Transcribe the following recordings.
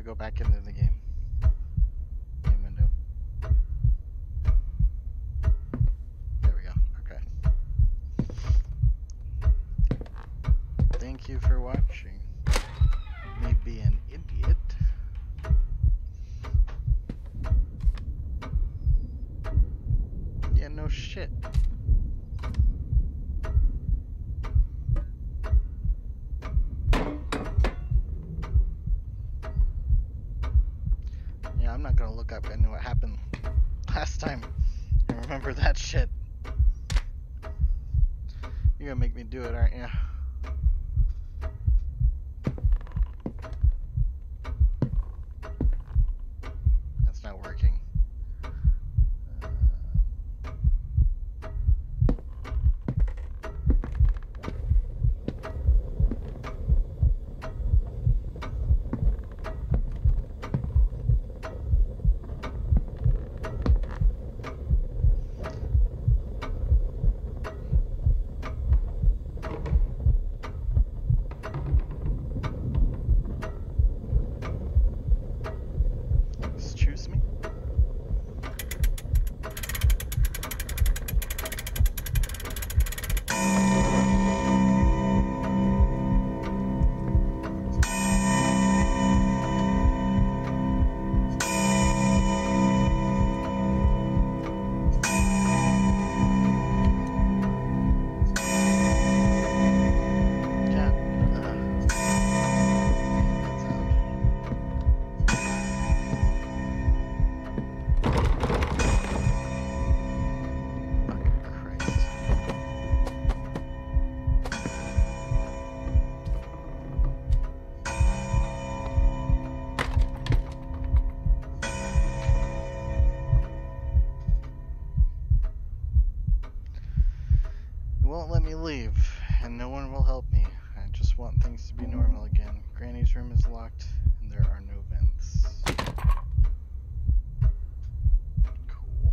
go back into the game. Game window. There we go. Okay. Thank you for watching. Me be an idiot. Yeah, no shit. Yeah, I'm not gonna look up into what happened last time. I remember that shit. You're gonna make me do it, aren't you? That's not working. Excuse me? It won't let me leave, and no one will help me. I just want things to be normal again. Granny's room is locked, and there are no vents. Cool.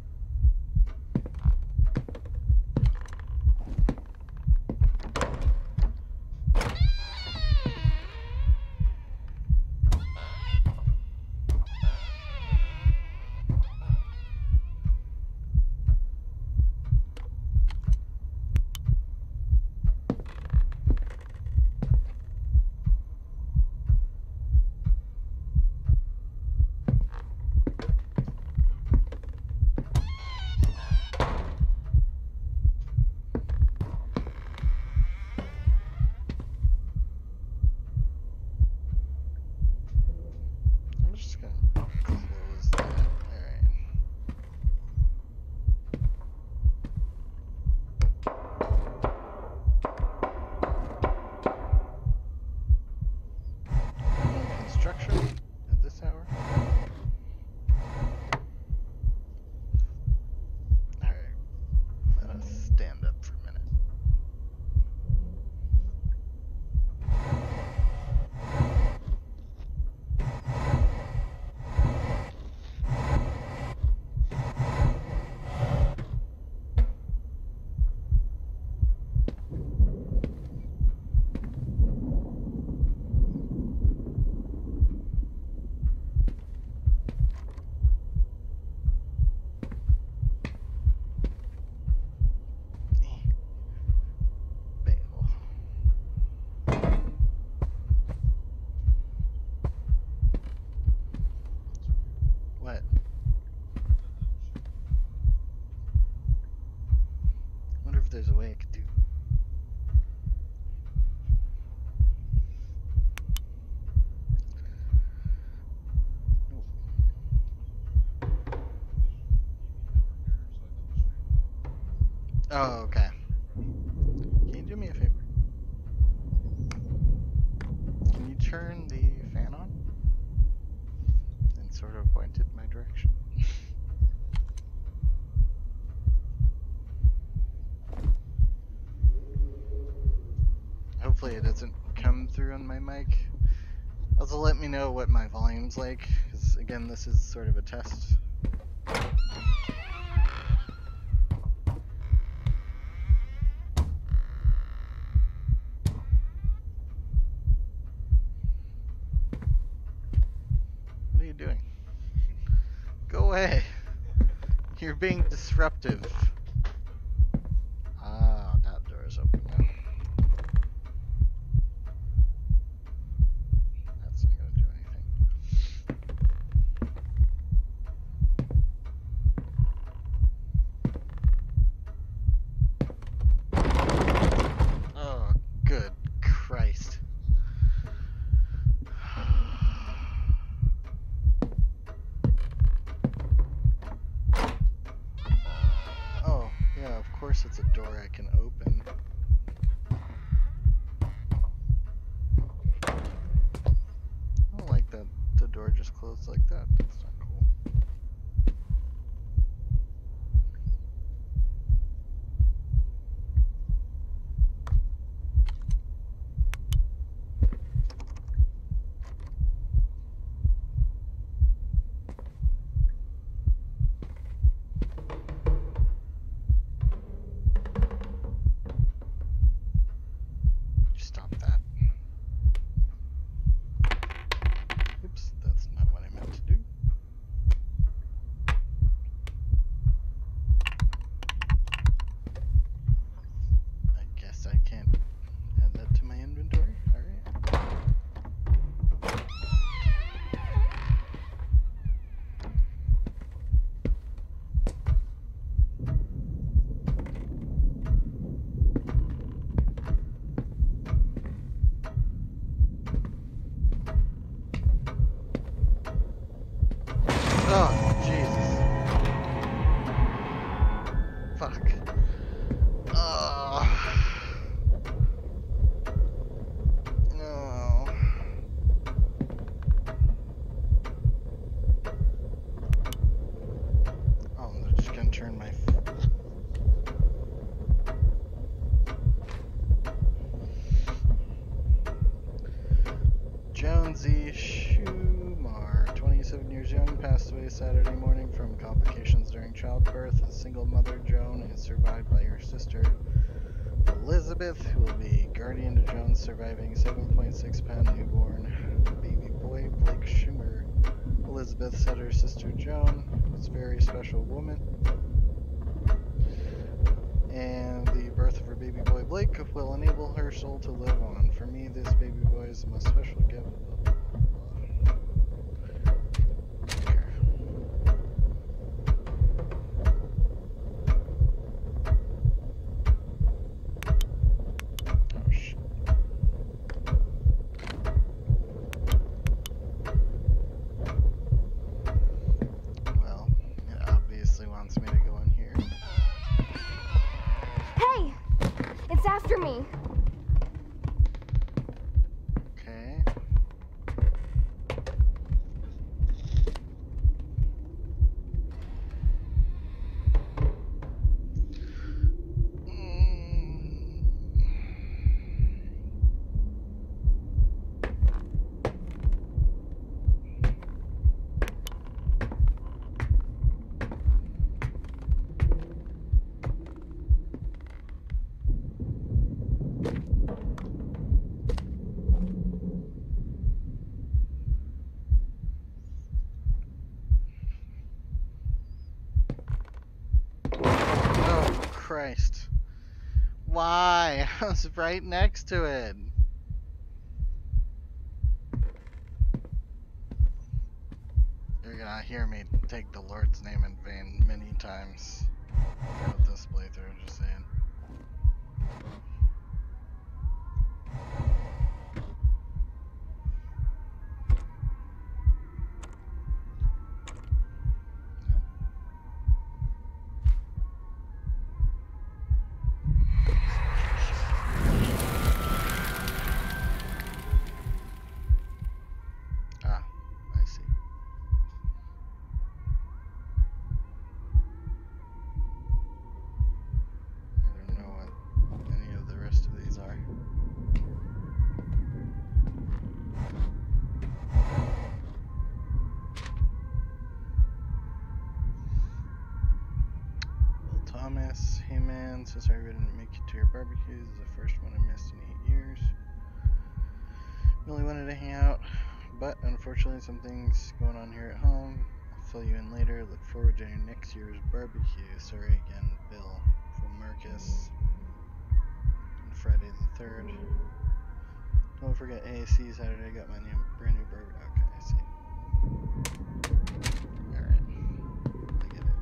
I'm just gonna close that. Alright. Construction at this hour? Alright. Let us stand up for a minute. What? Wonder if there's a way I could do. Oh, okay. Can you do me a favor? Can you turn the fan on? And sort of point it in my direction. Hopefully it doesn't come through on my mic. Also let me know what my volume's like, because again this is sort of a test. doing? Go away. You're being disruptive. Ah, that door is open now. That's not gonna do anything. Oh, good Christ. Oh, yeah, of course it's a door I can open. I don't like that the door just closed like that. That's not cool. Stop that. Oops, that's not what I meant to do. I guess I can't add that to my inventory. Alright. Oh, Jesus. Fuck. Oh. No. Oh, they're just gonna turn my... Jonesy Schumar, 27 years young, passed away Saturday morning from complications during childbirth. A single mother, Joan, is survived by her sister, Elizabeth, who will be guardian to Joan's surviving 7.6-pound newborn baby boy, Blake Schumer. Elizabeth said her sister Joan was a very special woman, and the birth of her baby boy Blake will enable her soul to live on. For me, this baby boy is the most special gift. Okay. Oh shit. Well, it obviously wants me to go in here. Hey! It's after me. Okay. Oh, Christ. Why? I was right next to it. You're gonna hear me take the Lord's name in vain many times throughout this playthrough, just saying. No? Ah, I see. I don't know what any of the rest of these are. Will Thomas, hey man, so sorry we didn't make it to your barbecue. This is the first one I missed in 8 years. Really wanted to hang out, But unfortunately, something's going on here at home. I'll fill you in later. Look forward to your next year's barbecue. Sorry again, Bill. From Marcus. On Friday the 3rd. Don't forget AAC Saturday. Got my brand new barbecue. Okay, I see. Alright. I get it.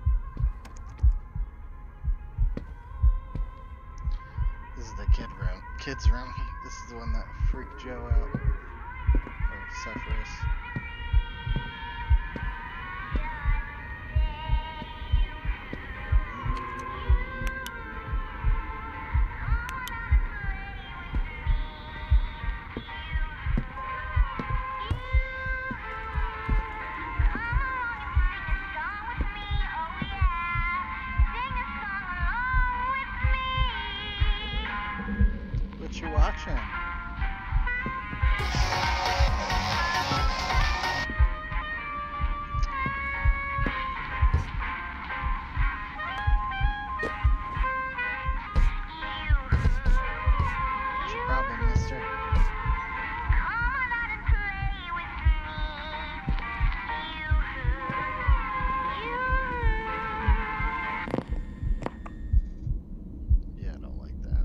This is the kids room. This is the one that freaked Joe out. Or Sephiroth. What you watching? What's your problem, mister? Yeah, I don't like that.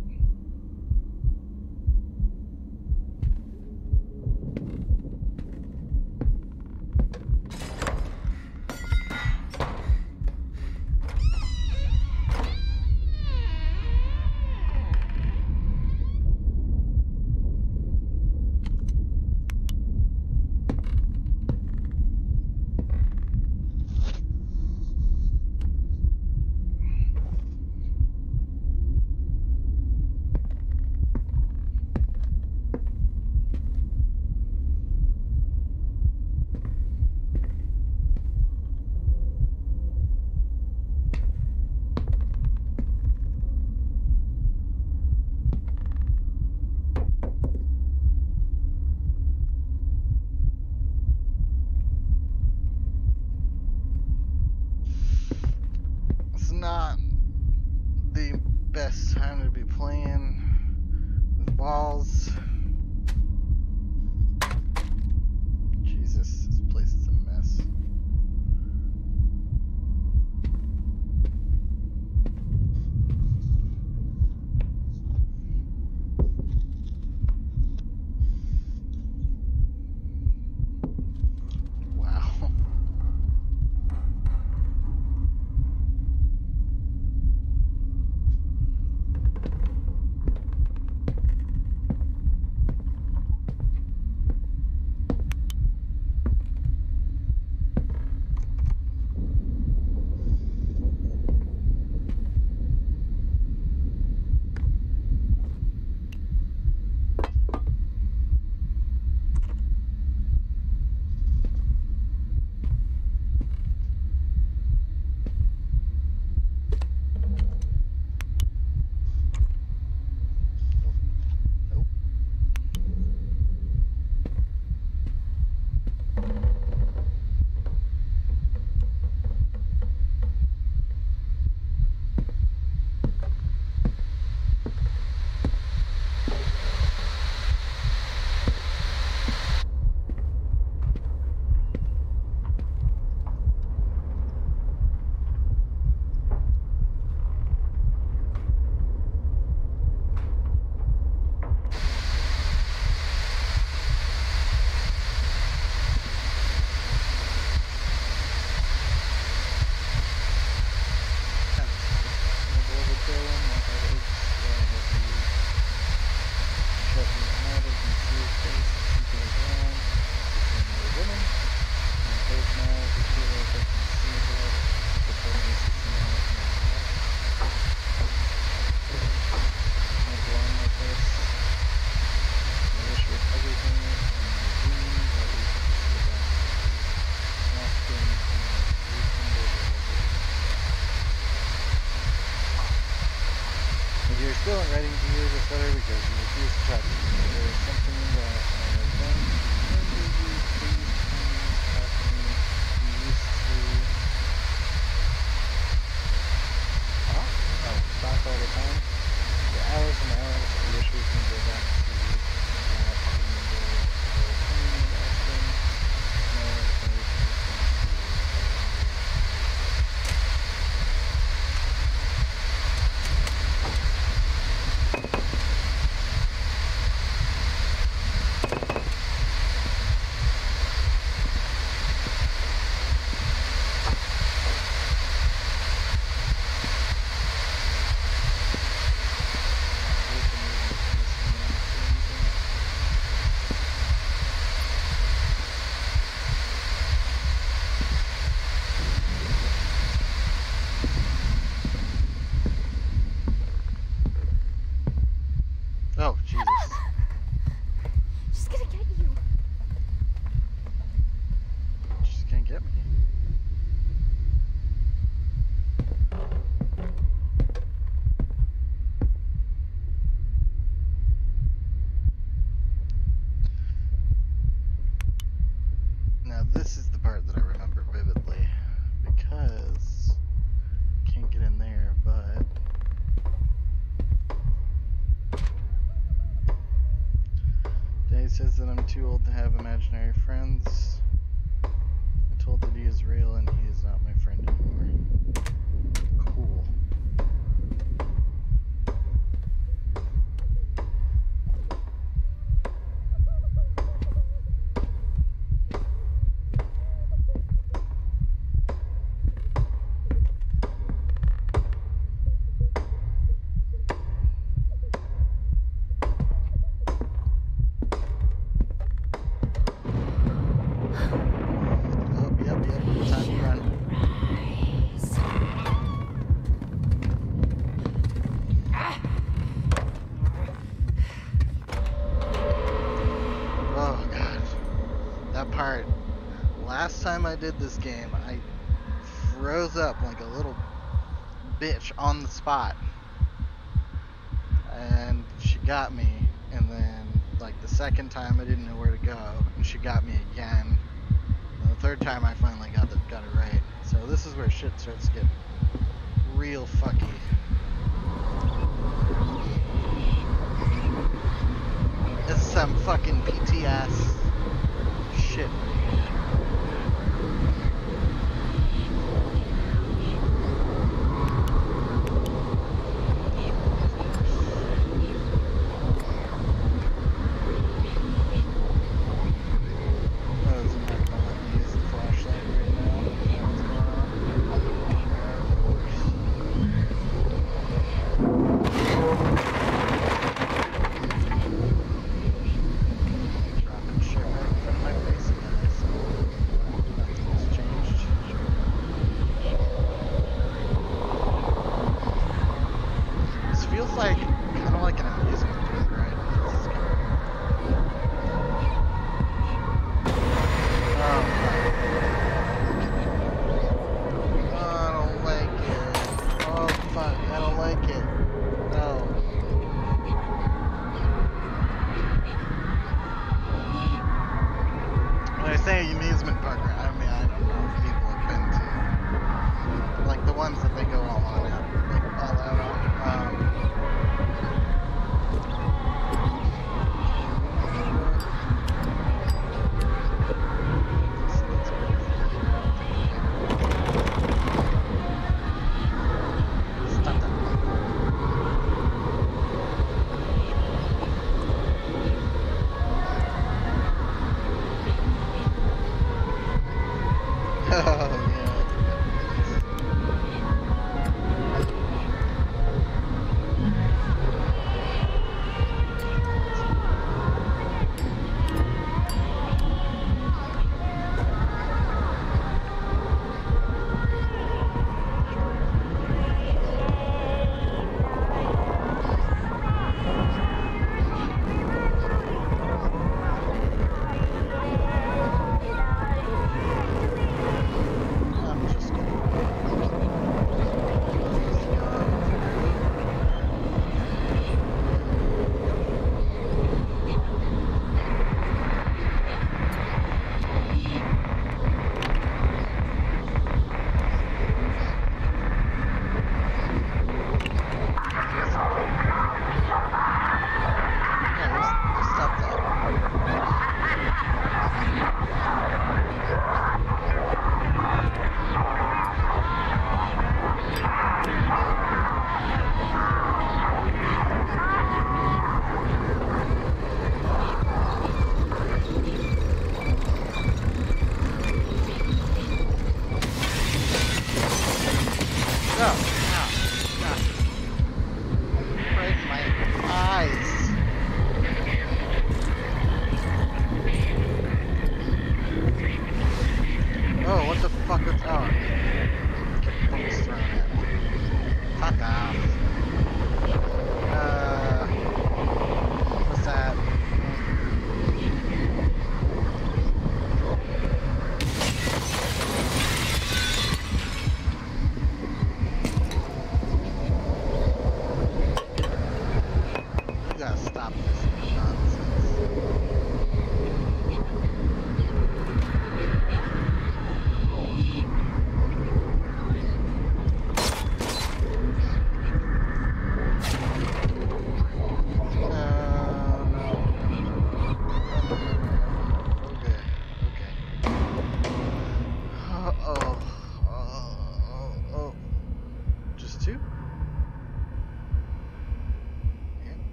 It's not the best time to be playing with balls. Jesus, this place is a mess. Wow. gonna get you. She's gonna get me. Now this is the part that I remember vividly, because can't get in there, but Dave says that I'm too old to have imaginary friends. I told that he is real and he is not my friend anymore. Cool. Oh, yep, time to run. Oh god. That part. Last time I did this game, I froze up like a little bitch on the spot. And she got me, and then like the second time I didn't know where to go, and she got me again. And the third time I finally got it right. So this is where shit starts getting real fucky. This is some fucking PTS shit right here. Dropping shit right in front of my face again, I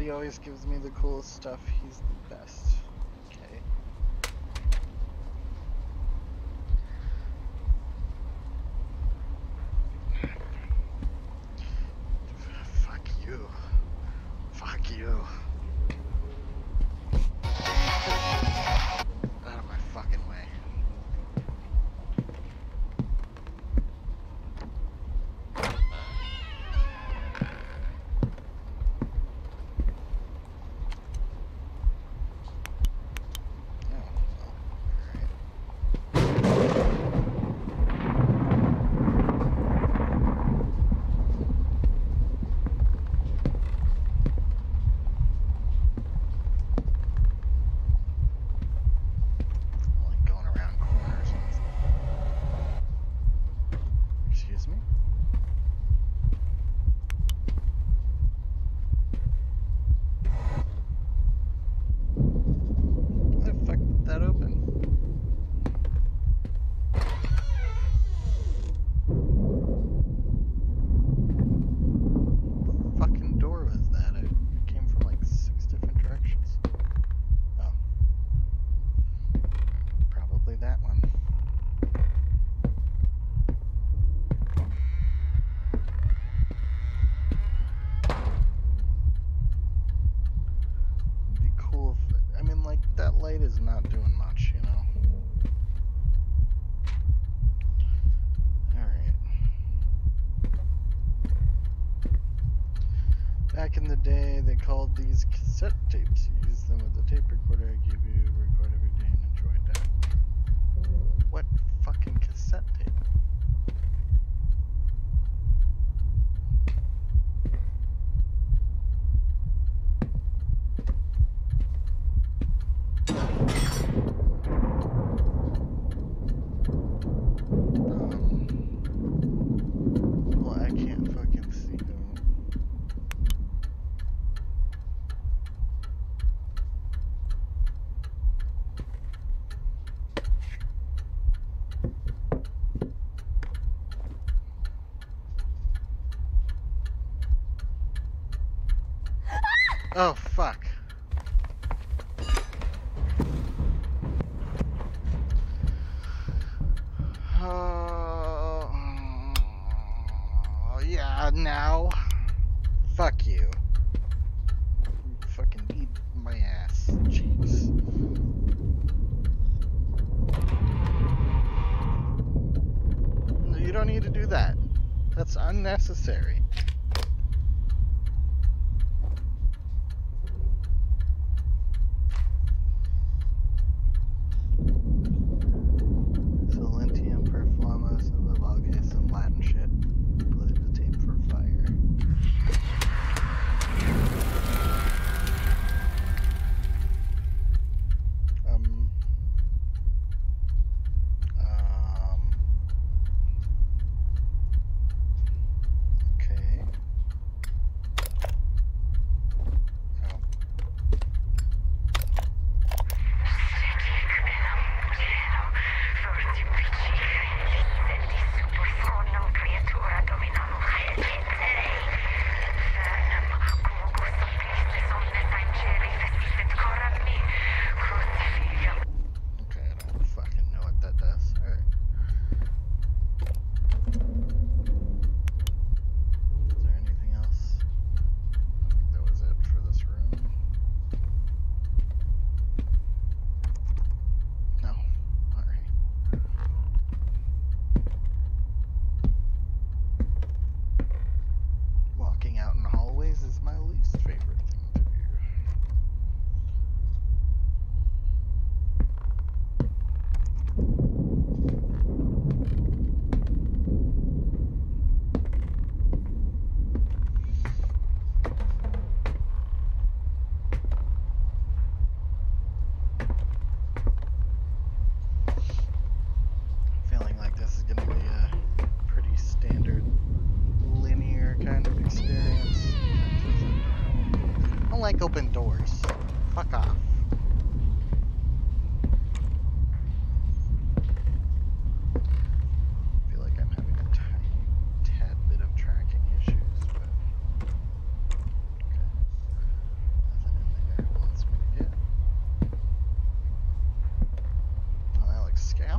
He always gives me the coolest stuff. He's the best. Okay. Fuck you. Fuck you. Out of my fucking way. Is not doing much, you know. Alright. Back in the day, they called these cassette tapes. You use them with a tape recorder. I give you record every day and enjoy that. What fucking cassette tape? Well, I can't fucking see them. Oh, fuck. Yeah, now. Fuck you. You fucking eat my ass. Jeez. No, you don't need to do that. That's unnecessary. Silentium performance, okay, some Latin shit. Put the tape for fire. Okay.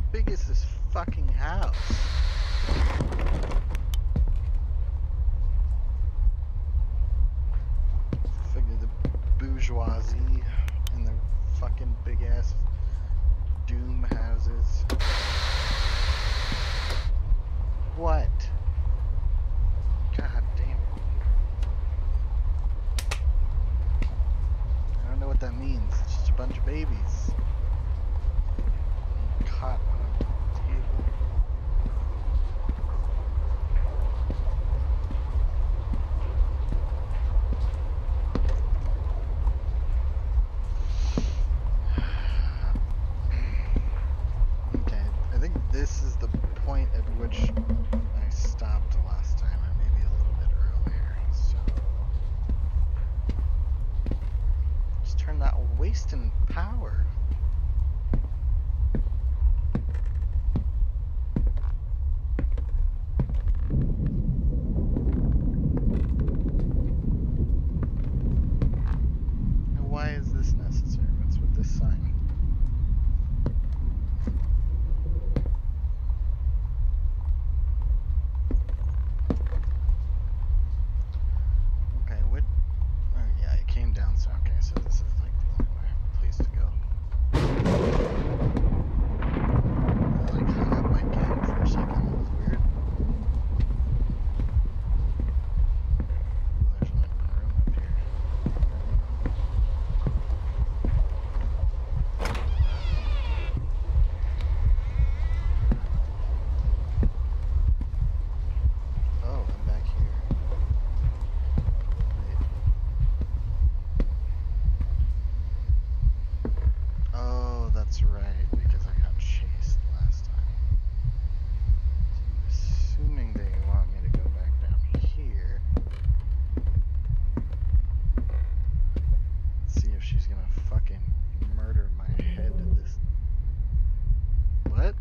big is this fucking house? Figure the bourgeoisie and the fucking big ass doom houses. What? God damn it. I don't know what that means. It's just a bunch of babies. Caught on a table. Okay, I think this is the point at which I stopped last time, or maybe a little bit earlier. So just turn that wasting power. Why is this necessary? What's with this sign? Okay, what? Oh, yeah, it came down, so okay, so this is like the only place to go. I like hung up my game for a second, that was weird. Ooh, there's only one room up here. Oh, I'm back here. Wait. Oh, that's right, because I got chased last time. So I'm assuming they want me to go back down here. Let's see if she's gonna fucking murder my head to this. What?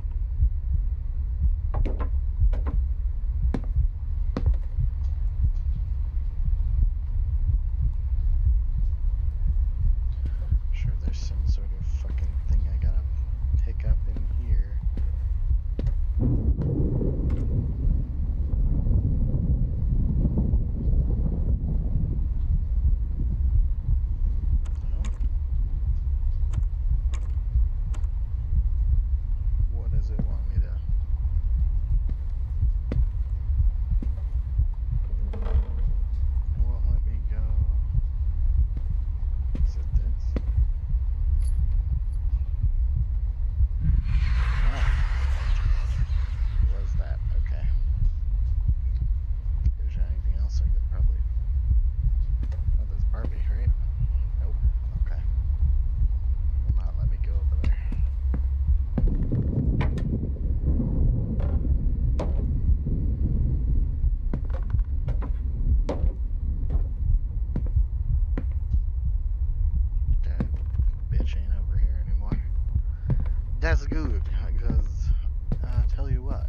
Sure, there's some sort of fucking thing I gotta pick up in here. No? What does it want me to? It won't let me go. Is it this? Oh. Was that? Okay. Is there anything else I could probably... Oh, there's Barbie, right? Nope. Okay. Will not let me go over there. Okay. Bitch ain't over here anymore. That's good, because I'll tell you what.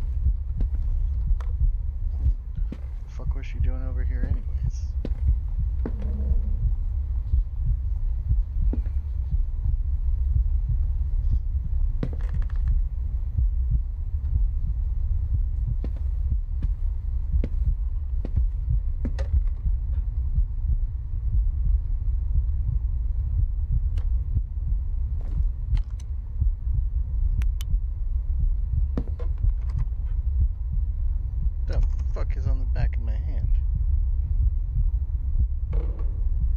The fuck was she doing over here anyways? The fuck is on the back of my hand?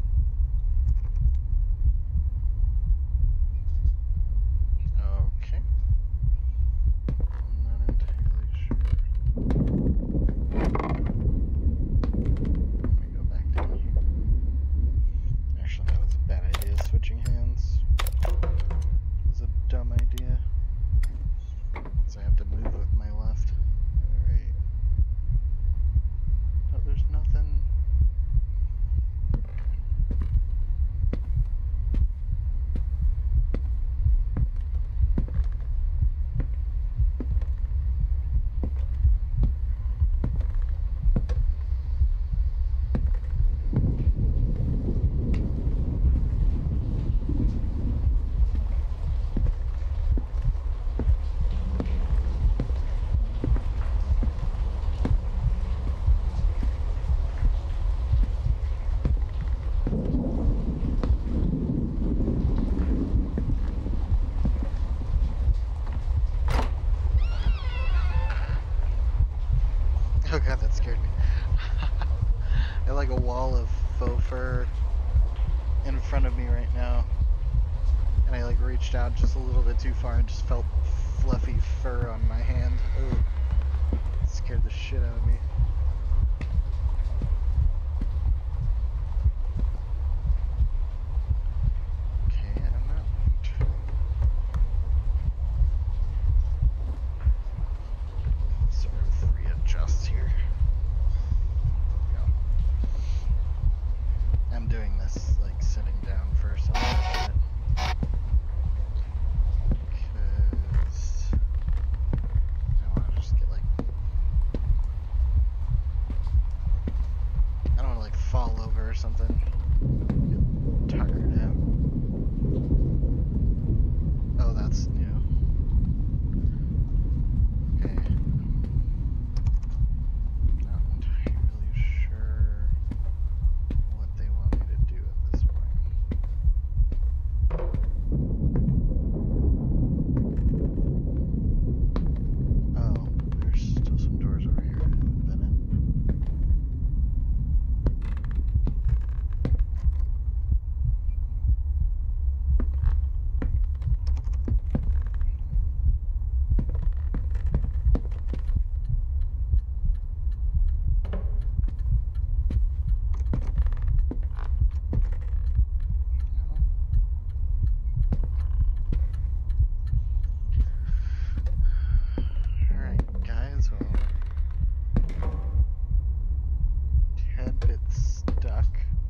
reached out just a little bit too far and just felt fluffy fur on my hand. Ugh. Scared the shit out of me. Okay, I'm not. Sort of readjust here. There we go. I'm doing this like sitting down first. Because I want to just get like. I don't want to like fall over or something. Get tired out. Oh, that's new. Okay. Not entirely sure what they want me to do at this point. Oh, there's still some doors over here I haven't been in. Alright, guys, well, tad bit stuck.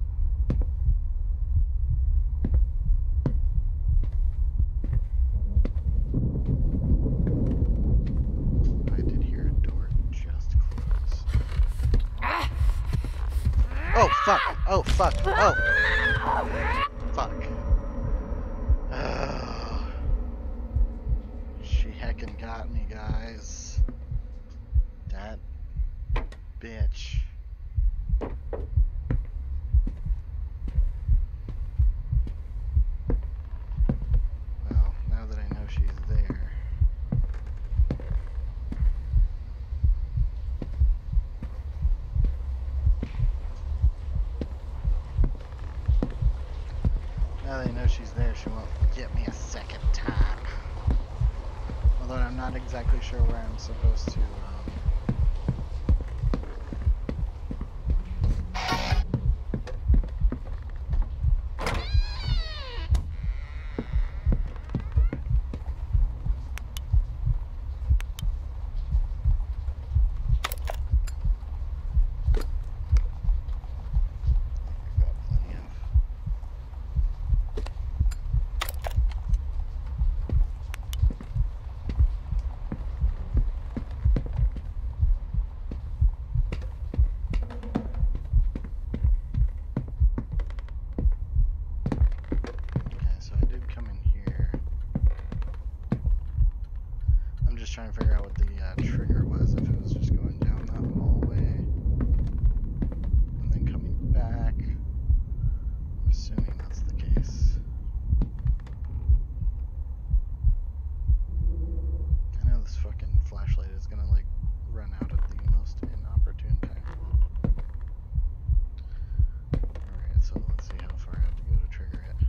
I did hear a door just close. Oh, fuck! Oh, fuck! Oh! Fuck. Oh. She heckin' got me, guys. That bitch. Well, now that I know she's there. Now that I know she's there, she won't get me a second time. Although I'm not exactly sure where I'm supposed to, I've got plenty of. Okay, so I did come in here. I'm just trying to figure out what the trigger was, if it was just going down that hallway and then coming back. I'm assuming that's the case. I know this fucking flashlight is gonna like run out at the most inopportune time. Alright, so let's see how far I have to go to trigger it.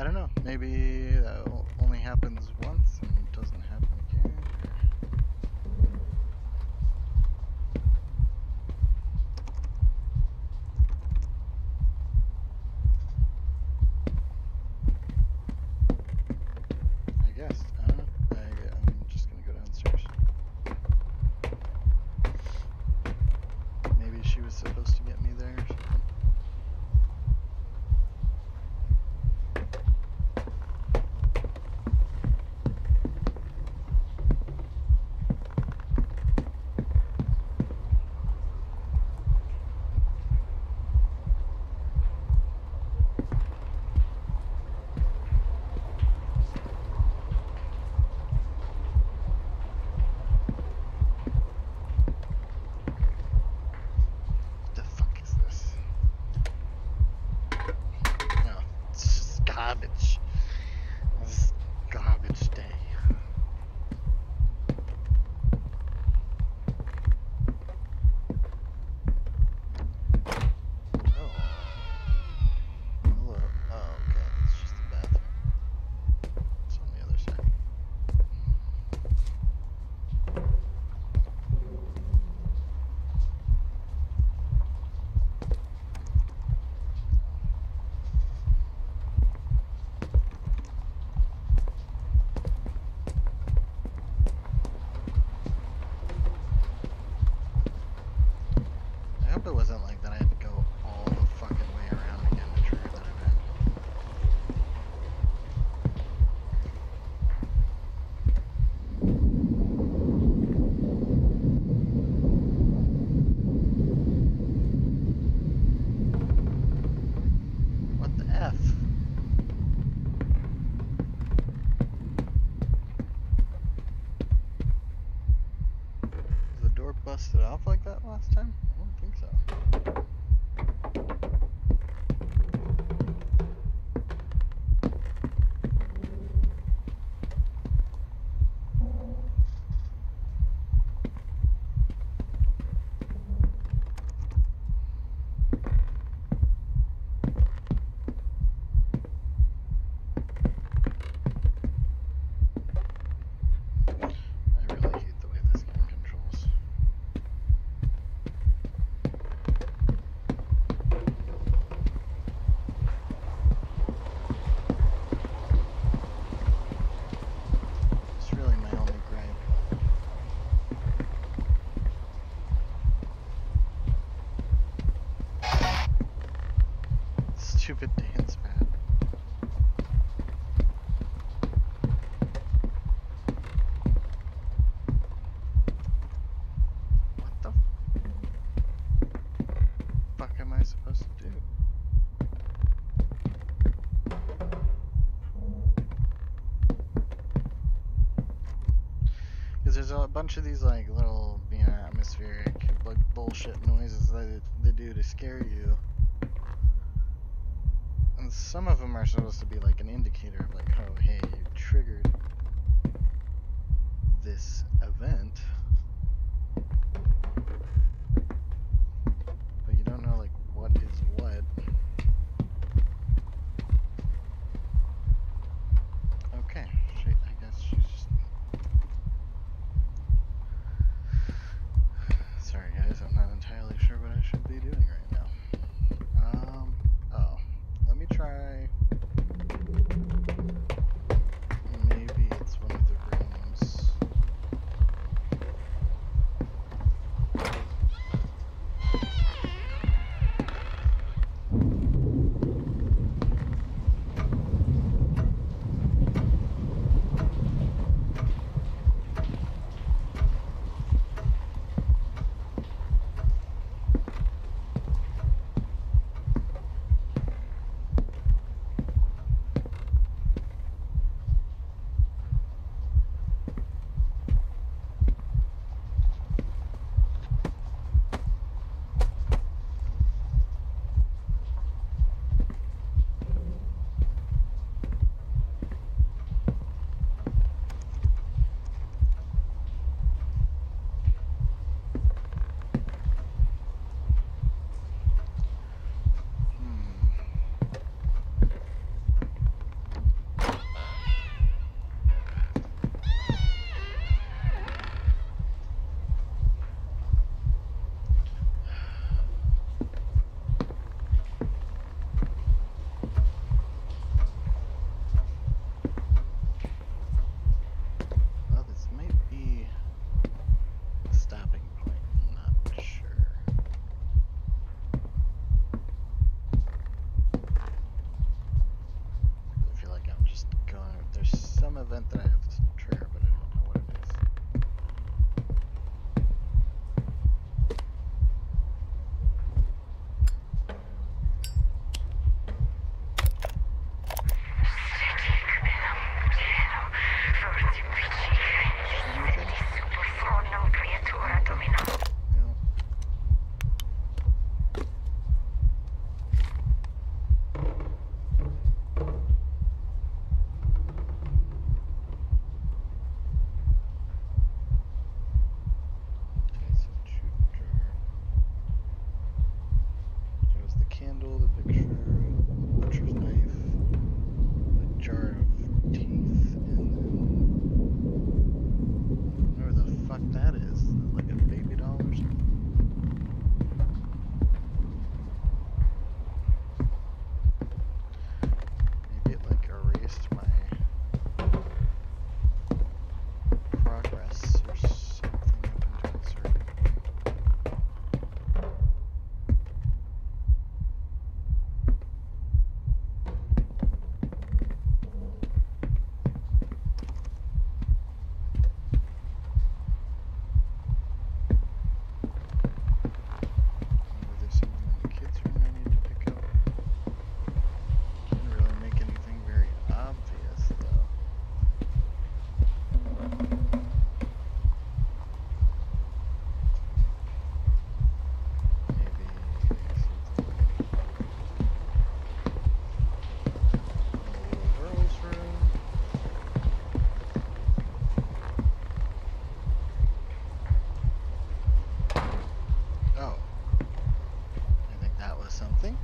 I don't know. Maybe that only happens once and doesn't happen again. I guess. I don't know. I'm just gonna go downstairs. Maybe she was supposed to get me there or something. What the fuck is this? No, it's just garbage. This is garbage day. Oh. Hello. Oh, okay. It's just the bathroom. It's on the other side. I hope it wasn't like that I had to go all the fucking way around again to trigger that event. What the F? Was the door busted off like that last time? I don't think so. I really hate the way this game controls. It's really my only gripe. Stupid dance pad. What the fuck am I supposed to do? Because there's a bunch of these like little, atmospheric like bullshit noises that they do to scare you. And some of them are supposed to be like an indicator of like, oh hey, you triggered this event. But you don't know like what is what. Okay, I guess she's just... Sorry guys, I'm not entirely sure what I should be doing right now. Oh, let me try event that I have to trigger, but I don't know what it is. Candle, the picture, the butcher's knife, the jar of teeth, and then whatever the fuck that is, like a baby doll or something. Maybe it like erased my progress or something up into a certain point. Something.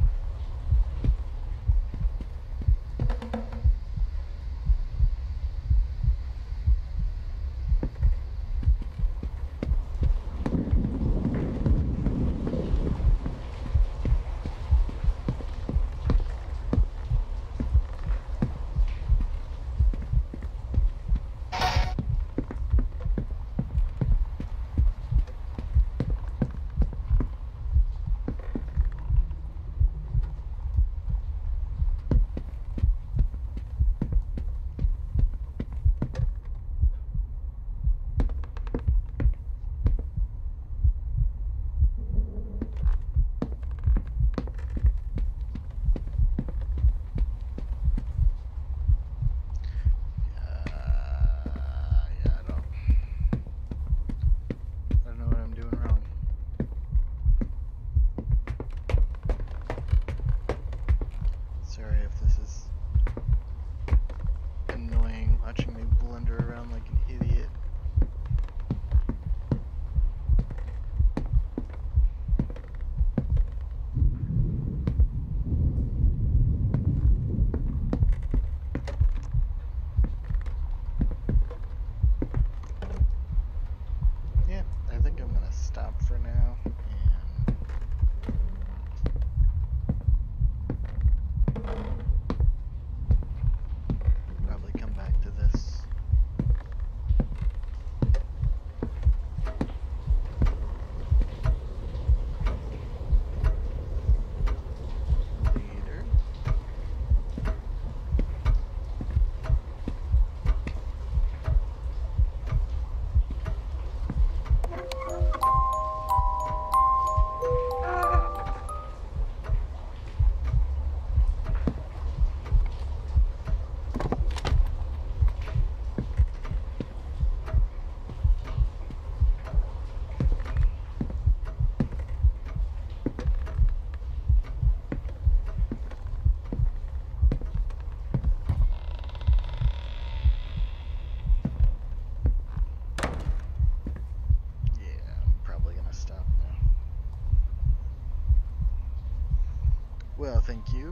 Well, thank you.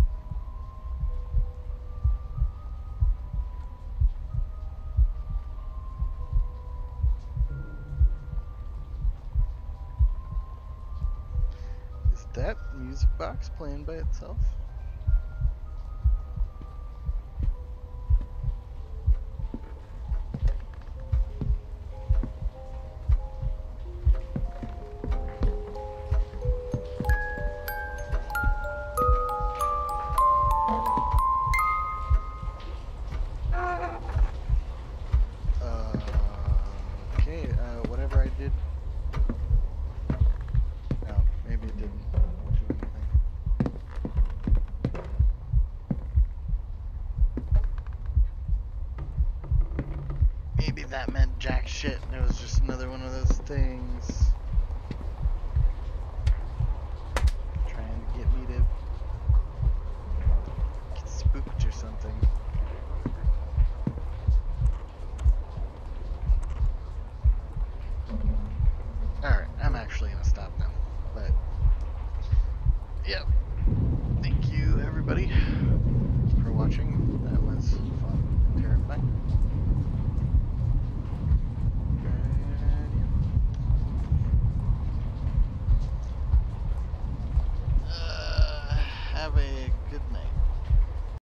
Is that music box playing by itself? maybe that meant jack shit. It was just another one of those things.